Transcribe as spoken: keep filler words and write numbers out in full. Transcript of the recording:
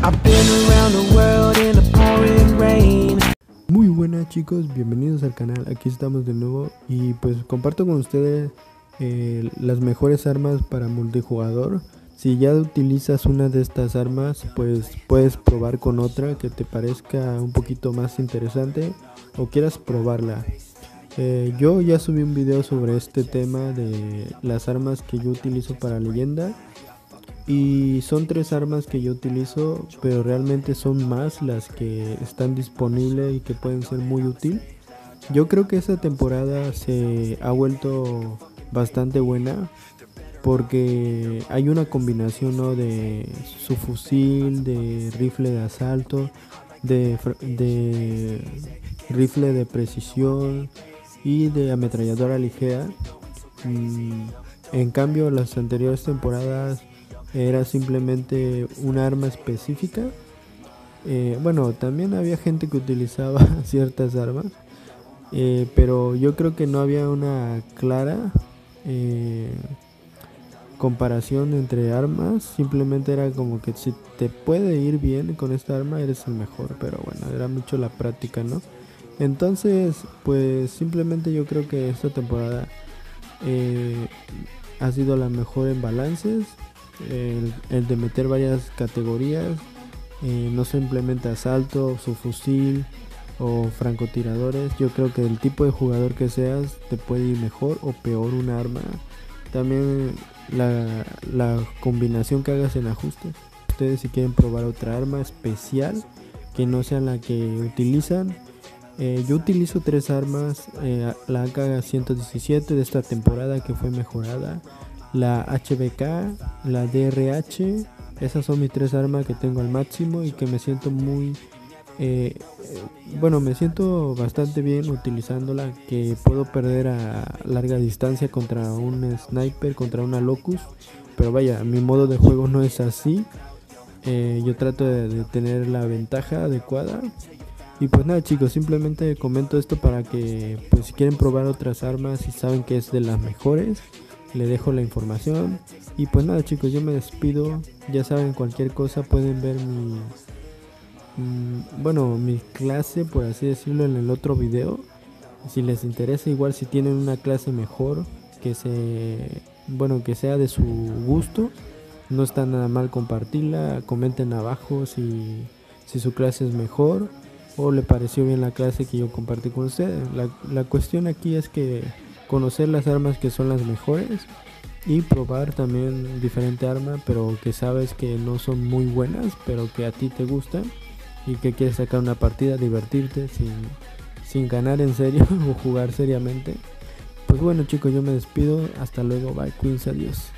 I've been around the world in the pouring rain. Muy buenas chicos, bienvenidos al canal, aquí estamos de nuevo y pues comparto con ustedes eh, las mejores armas para multijugador. Si ya utilizas una de estas armas, pues puedes probar con otra que te parezca un poquito más interesante o quieras probarla. Eh, yo ya subí un video sobre este tema de las armas que yo utilizo para leyenda. Y son tres armas que yo utilizo, pero realmente son más las que están disponibles y que pueden ser muy útil. Yo creo que esta temporada se ha vuelto bastante buena porque hay una combinación, ¿no?, de su fusil, de rifle de asalto, de, de rifle de precisión y de ametralladora ligera. En cambio, las anteriores temporadas era simplemente un arma específica. Eh, bueno, también había gente que utilizaba ciertas armas, eh, pero yo creo que no había una clara eh, comparación entre armas. Simplemente era como que si te puede ir bien con esta arma eres el mejor, pero bueno, era mucho la práctica, ¿no? Entonces, pues simplemente yo creo que esta temporada eh, ha sido la mejor en balances. El, el de meter varias categorías, eh, no simplemente asalto, subfusil o francotiradores. Yo creo que el tipo de jugador que seas te puede ir mejor o peor una arma. También la, la combinación que hagas en ajustes. Ustedes si quieren probar otra arma especial que no sea la que utilizan. Eh, yo utilizo tres armas, eh, la A K ciento diecisiete de esta temporada que fue mejorada, la H B K, la D R H. Esas son mis tres armas que tengo al máximo y que me siento muy eh, eh, bueno, me siento bastante bien utilizándola, que puedo perder a larga distancia contra un sniper, contra una locus, pero vaya, mi modo de juego no es así. eh, yo trato de, de tener la ventaja adecuada. Y pues nada chicos, simplemente comento esto para que pues si quieren probar otras armas y saben que es de las mejores, le dejo la información. Y pues nada chicos, yo me despido. Ya saben, cualquier cosa pueden ver mi mmm, bueno, mi clase, por así decirlo, en el otro video. Si les interesa, igual si tienen una clase mejor, que se bueno que sea de su gusto, no está nada mal compartirla. Comenten abajo si, si su clase es mejor o le pareció bien la clase que yo compartí con ustedes. La, la cuestión aquí es que conocer las armas que son las mejores y probar también diferente arma, pero que sabes que no son muy buenas, pero que a ti te gustan y que quieres sacar una partida, divertirte sin, sin ganar en serio o jugar seriamente. Pues bueno chicos, yo me despido, hasta luego, bye, cuídense, adiós.